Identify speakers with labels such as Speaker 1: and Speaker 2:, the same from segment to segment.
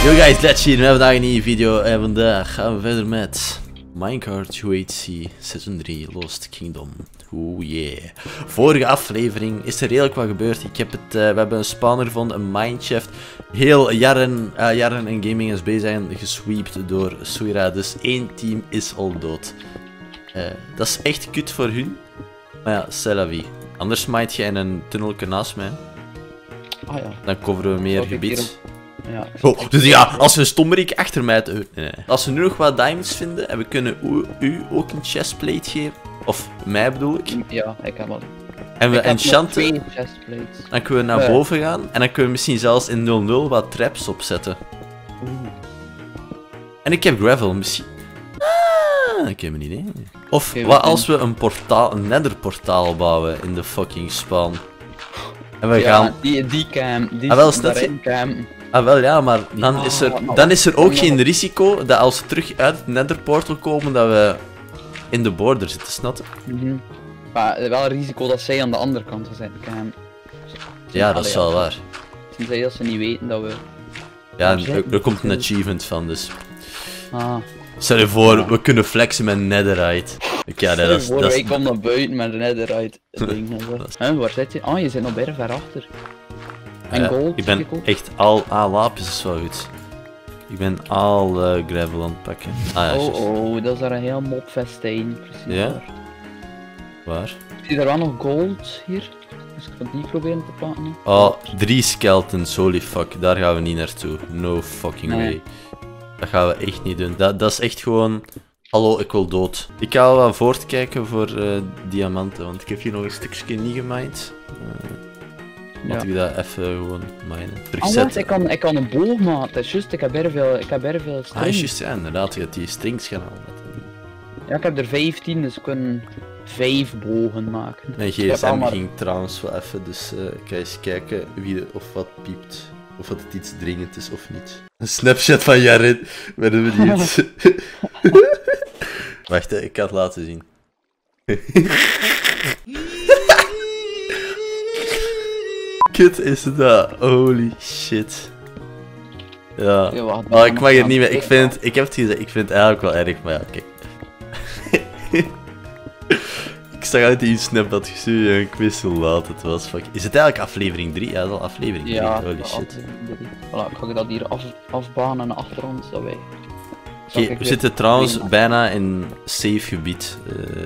Speaker 1: Yo guys, let's see. We hebben vandaag een nieuwe video en vandaag gaan we verder met Minecraft UHC Season 3 Lost Kingdom. Oeh yeah. Vorige aflevering is er redelijk wat gebeurd. Ik heb het, we hebben een spawner gevonden, een mineshaft. Heel Jarren en Gaming SB zijn gesweept door Suira, dus één team is al dood. Dat is echt kut voor hun. Maar ja, c'est la vie. Anders might je in een tunnelje naast mij.
Speaker 2: Ah ja.
Speaker 1: Dan coveren we meer gebied.
Speaker 2: Ja.
Speaker 1: Oh, dus ja, als we een stommerik achter mij... Nee. Als we nu nog wat diamonds vinden en we kunnen u ook een chestplate geven. Of mij bedoel ik.
Speaker 2: Ja, ik heb al.
Speaker 1: En we enchanten.
Speaker 2: 2 chestplates.
Speaker 1: Dan kunnen we naar boven gaan. En dan kunnen we misschien zelfs in 0-0 wat traps opzetten. En ik heb gravel misschien. Ik heb een idee. Of wat als we een netherportaal bouwen in de fucking spawn. En we gaan...
Speaker 2: Die cam. Die
Speaker 1: wel,
Speaker 2: cam.
Speaker 1: Ah wel ja, maar dan is er ook geen risico dat als we terug uit het netherportal komen dat we in de border zitten, snap je?
Speaker 2: Maar wel een risico dat zij aan de andere kant zijn cam.
Speaker 1: Ja, dat is wel waar.
Speaker 2: Sinds dat ze niet weten dat we...
Speaker 1: Ja, er komt een achievement van, dus...
Speaker 2: Ah.
Speaker 1: Stel je voor, we kunnen flexen met netherite. Ja, dat is...
Speaker 2: Ik kom naar buiten met een netherite ding. Waar zit je? Ah, je zit nog bijna ver achter. En gold?
Speaker 1: Ik ben echt al... lapis is wel goed. Ik ben al gravel aan het pakken. Ah, ja,
Speaker 2: oh, dat is daar een heel mobfestijn. Precies.
Speaker 1: Ja? Waar?
Speaker 2: Zie je er wel nog gold hier? Dus ik ga die proberen te pakken.
Speaker 1: Oh, 3 skeletons, holy fuck. Daar gaan we niet naartoe. No fucking way. Dat gaan we echt niet doen. Dat is echt gewoon... Hallo, ik wil dood. Ik ga wel voortkijken voor diamanten, want ik heb hier nog een stukje niet gemined. Laat ik dat even gewoon minen.
Speaker 2: Terugzetten. Ik kan een boog maken, dat is juist, ik heb er veel strings.
Speaker 1: Ah, juist, ja, inderdaad, je hebt die strings gaan halen.
Speaker 2: Ja, ik heb er 15, dus ik kan 5 bogen maken.
Speaker 1: Mijn gsm ging trouwens wel even, dus ik ga eens kijken wie of wat piept. Of dat het iets dringend is of niet. Een snapshot van Jared, ben benieuwd. Wacht, ik ga het laten zien. Kut is dat, holy shit. Ja, ik mag het niet meer, ik heb het gezegd, ik vind het eigenlijk wel erg, maar ja, kijk. Ik zag uit die snap dat gestuurd en ik wist hoe laat het was. Fuck. Is het eigenlijk aflevering 3? Ja, dat is al aflevering 3, holy shit.
Speaker 2: Voilà, ik ga dat hier afbanen achter ons, dat wij...
Speaker 1: We zitten trouwens bijna in safe gebied.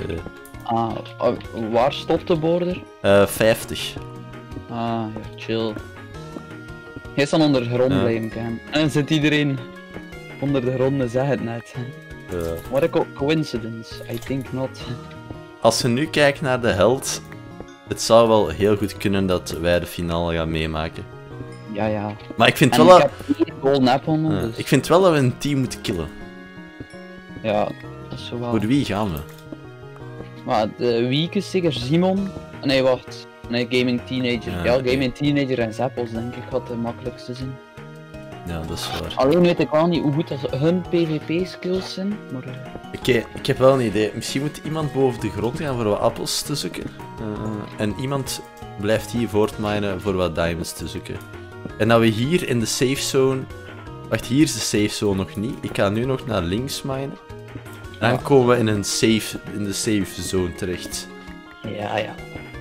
Speaker 2: Waar stopt de border?
Speaker 1: 50.
Speaker 2: Ah, ja, chill. Hij is dan onder de grond blijven, Cam. En dan zit iedereen onder de grond, zeg het net. What a coincidence, I think not.
Speaker 1: Als je nu kijkt naar de held, het zou wel heel goed kunnen dat wij de finale gaan meemaken.
Speaker 2: Ja.
Speaker 1: Maar ik vind wel dat...
Speaker 2: Dus...
Speaker 1: Ik vind wel dat we een team moeten killen.
Speaker 2: Ja, dat is zo wel...
Speaker 1: Voor wie gaan we?
Speaker 2: Maar de week is zeker Simon. Nee, wacht. Nee, Gaming Teenager. Ja, Gaming Teenager en Zappos denk ik gaat de makkelijkste zijn.
Speaker 1: Ja, dat is waar.
Speaker 2: Alleen weet ik wel niet hoe goed dat hun PvP-skills zijn, maar...
Speaker 1: Ik heb wel een idee. Misschien moet iemand boven de grond gaan voor wat appels te zoeken. En iemand blijft hier voortminen voor wat diamonds te zoeken. En dat we hier in de safe zone... Wacht, hier is de safe zone nog niet. Ik ga nu nog naar links minen. Dan komen we in de safe zone terecht.
Speaker 2: Ja.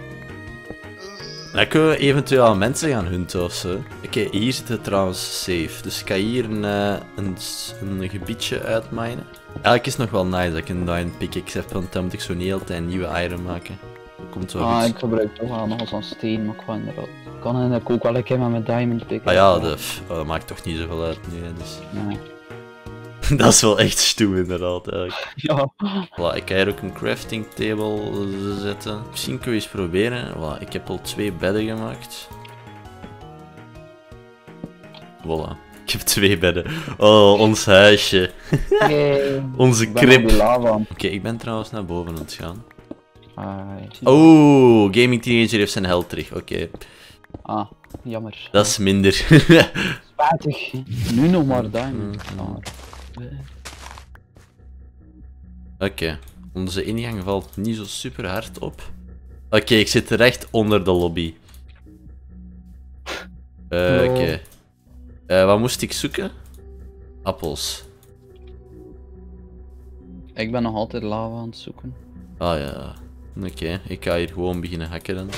Speaker 1: Dan kunnen we eventueel mensen gaan hunten ofzo. Oké, hier zit het trouwens safe. Dus ik ga hier een gebiedje uitminen. Eigenlijk is het nog wel nice dat ik een diamond pickaxe heb, want dan moet ik zo niet heel tijd een nieuwe iron maken. Dat komt wel goed.
Speaker 2: Ik gebruik toch wel nog eens een steen, maar ik ga inderdaad... Ik kan inderdaad ook wel een keer met mijn diamond pickaxe.
Speaker 1: Ah ja, dat maakt toch niet zoveel uit nu, dus...
Speaker 2: Nee.
Speaker 1: Dat is wel echt stoem inderdaad, eigenlijk.
Speaker 2: Ja.
Speaker 1: Voilà, ik ga hier ook een crafting table zetten. Misschien kunnen we eens proberen. Voilà, ik heb al 2 bedden gemaakt. Voilà, ik heb 2 bedden. Oh, ons huisje. Onze krib. Oké, ik ben trouwens naar boven aan het gaan. Oh, Gaming Teenager heeft zijn held terug, oké.
Speaker 2: Ah, jammer.
Speaker 1: Dat is minder.
Speaker 2: Spijtig. Nu nog maar diamond.
Speaker 1: Oké, onze ingang valt niet zo super hard op. Oké, ik zit recht onder de lobby. Oké. Wat moest ik zoeken? appels.
Speaker 2: Ik ben nog altijd lava aan het zoeken.
Speaker 1: Ah ja. Oké, ik ga hier gewoon beginnen hakken dan.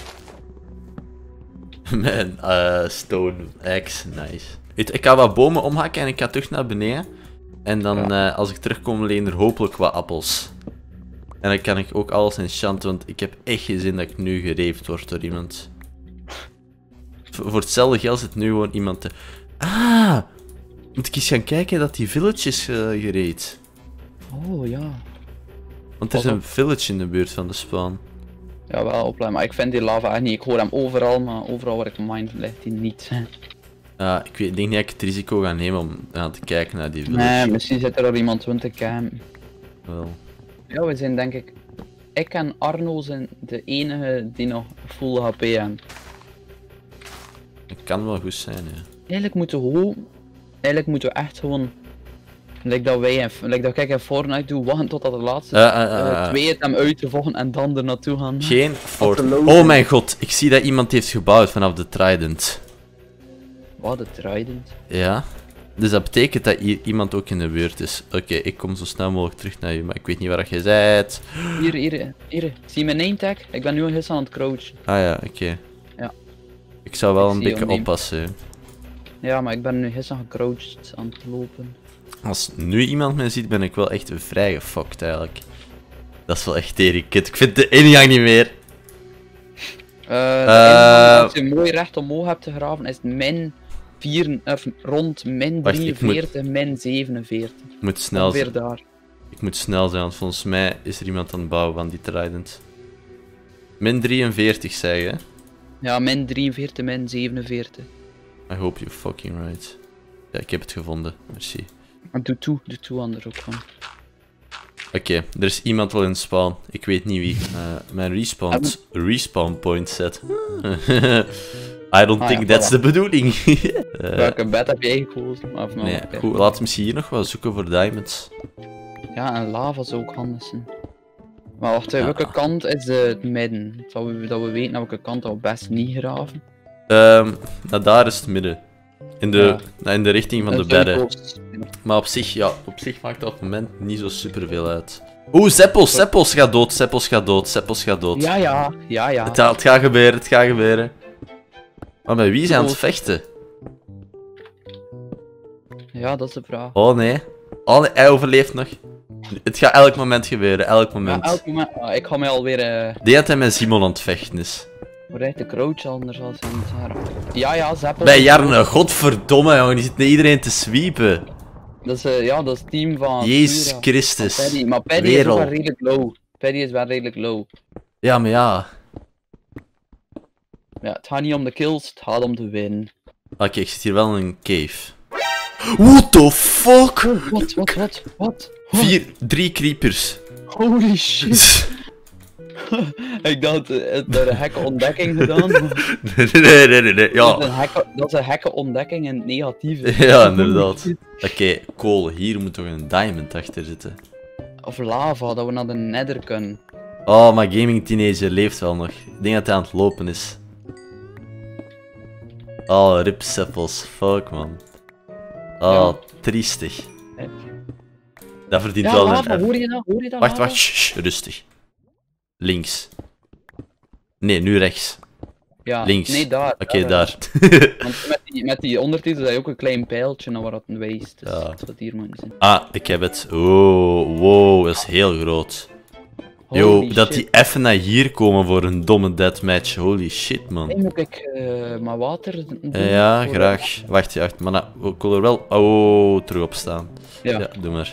Speaker 1: Mijn stone axe, nice. Weet, ik ga wat bomen omhakken en ik ga terug naar beneden. En dan, als ik terugkom, leen er hopelijk wat appels. En dan kan ik ook alles enchanten, want ik heb echt geen zin dat ik nu gereefd word door iemand. Voor hetzelfde geld zit nu gewoon iemand te... Ah! Moet ik eens gaan kijken dat die village is gereed.
Speaker 2: Oh ja.
Speaker 1: Want er is een village in de buurt van de spawn.
Speaker 2: Ja, wel opletten, maar ik vind die lava echt niet. Ik hoor hem overal, maar overal waar ik mine ligt hij niet.
Speaker 1: Ik denk niet dat ik het risico ga nemen om aan te kijken naar die village.
Speaker 2: Nee, misschien zit er al iemand rond te campen.
Speaker 1: Wel.
Speaker 2: Ja, we zijn denk ik... Ik en Arno zijn de enige die nog full HP hebben.
Speaker 1: Dat kan wel goed zijn, ja.
Speaker 2: Eigenlijk moeten we echt gewoon... Like dat ik in Fortnite doe, wachten totdat de laatste twee het hem uit te volgen en dan er naartoe gaan.
Speaker 1: Geen Fortnite. Oh mijn god, ik zie dat iemand heeft gebouwd vanaf de Trident.
Speaker 2: Wat, de Trident?
Speaker 1: Ja. Dus dat betekent dat hier iemand ook in de buurt is. Oké, ik kom zo snel mogelijk terug naar je, maar ik weet niet waar je bent.
Speaker 2: Hier. Zie je mijn name tag? Ik ben nu een gist aan het crouchen.
Speaker 1: Ah ja, oké.
Speaker 2: Ja.
Speaker 1: Ik zou wel
Speaker 2: Ik
Speaker 1: een
Speaker 2: zie
Speaker 1: beetje
Speaker 2: jou
Speaker 1: oppassen.
Speaker 2: Ja, maar ik ben nu gist aan gecrouched aan het lopen.
Speaker 1: Als nu iemand mij ziet, ben ik wel echt vrij gefokt eigenlijk. Dat is wel echt terikut. Ik vind de ingang niet meer.
Speaker 2: Als je mooi recht omhoog hebt te graven, is het min 4, rond min 43, min 47.
Speaker 1: Ik moet snel zijn.
Speaker 2: Ongeveer daar.
Speaker 1: Ik moet snel zijn, want volgens mij is er iemand aan het bouwen van die Trident. Min 43 zeg je?
Speaker 2: Ja, min 43, min 47.
Speaker 1: I hope you're fucking right. Ja, ik heb het gevonden. Merci.
Speaker 2: Maar doe toe aan er ook van.
Speaker 1: Oké, er is iemand wel in spawn. Ik weet niet wie. Mijn respawn point set. I don't think that's the bedoeling.
Speaker 2: Welke bed heb jij gekozen? Of nou,
Speaker 1: nee, goed, laten we misschien hier nog wel zoeken voor diamonds.
Speaker 2: Ja, en lava zou ook handig zijn. Maar wacht, welke kant is het midden? Dat we weten aan welke kant dat we best niet graven.
Speaker 1: Nou, daar is het midden. In de richting van de bedden. Maar op zich maakt dat op het moment niet zo super veel uit. Oeh, Seppels gaat dood, Seppels gaat dood.
Speaker 2: Ja.
Speaker 1: Het gaat gebeuren. Maar met wie zijn aan het vechten?
Speaker 2: Ja, dat is de vraag.
Speaker 1: Oh nee, hij overleeft nog. Het gaat elk moment gebeuren, elk moment.
Speaker 2: Ja, elk moment. Ik ga mij alweer...
Speaker 1: Ik denk dat hij met Simon aan het vechten is.
Speaker 2: Hoe rijdt de crouch anders als hij het haar? Ja, Seppels.
Speaker 1: Bij Jarne, godverdomme jongen, die zit naar iedereen te sweepen.
Speaker 2: Dat is het team van...
Speaker 1: Jezus Christus.
Speaker 2: Paddy. Maar Paddy is wel redelijk low. Paddy is wel redelijk low.
Speaker 1: Ja, maar ja.
Speaker 2: Ja, het gaat niet om de kills, het gaat om de win.
Speaker 1: Oké, ik zit hier wel in een cave. What the fuck?
Speaker 2: Wat?
Speaker 1: 3 creepers.
Speaker 2: Holy shit. Ik dacht, het er een gekke ontdekking gedaan.
Speaker 1: Nee. Ja.
Speaker 2: Dat is een gekke ontdekking in het negatieve.
Speaker 1: Ja, inderdaad. Oké, kool, hier moet toch een diamond achter zitten.
Speaker 2: Of lava, dat we naar de nether kunnen.
Speaker 1: Oh, maar Gaming Teenager leeft wel nog. Ik denk dat hij aan het lopen is. Oh, rip Seppels. Fuck, man. Oh, triestig. Dat verdient wel
Speaker 2: lava,
Speaker 1: een...
Speaker 2: hoor je dat?
Speaker 1: Wacht, shh, rustig. Links. Nee, nu rechts.
Speaker 2: Ja,
Speaker 1: links.
Speaker 2: Nee, daar.
Speaker 1: Oké, daar.
Speaker 2: Want met die ondertitel is ook een klein pijltje naar waar het wijst. Dus
Speaker 1: ja.
Speaker 2: dat wat hier moet zijn.
Speaker 1: Ah, ik heb het. Oh, wow, dat is heel groot. Yo, dat die even naar hier komen voor een domme deathmatch. Holy shit, man.
Speaker 2: Hey, moet ik maar water doen?
Speaker 1: Ja, graag. Wacht, maar nou, ik wil er wel... Oh, terug op staan. Ja, doe maar.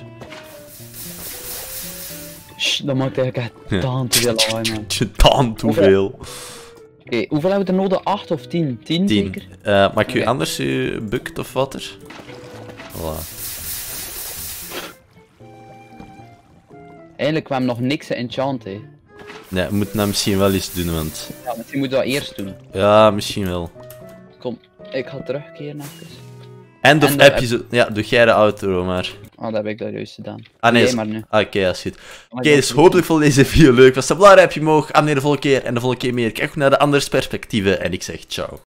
Speaker 2: Dat maakt eigenlijk echt taan te veel lawaai, man.
Speaker 1: Taan te veel.
Speaker 2: Oké, hoeveel hebben we er nodig? 8 of 10? 10 zeker?
Speaker 1: Mag ik u anders uw bucket of water? Voilà.
Speaker 2: Eigenlijk, we hebben nog niks enchant, hè.
Speaker 1: Nee, we moeten dat misschien wel eens doen, want...
Speaker 2: Ja, misschien moeten we dat eerst doen.
Speaker 1: Ja, misschien wel.
Speaker 2: Kom, ik ga terugkeren even.
Speaker 1: End of episode... Ja, doe jij de outro maar.
Speaker 2: Ah, dat heb ik dat juist gedaan.
Speaker 1: Ah nee,
Speaker 2: maar nu.
Speaker 1: Oké, dat is goed. Oké, dus hopelijk vond deze video leuk. Was het belangrijk, je mogen abonneren de volgende keer en de volgende keer meer. Kijk ook naar de andere perspectieven en ik zeg ciao.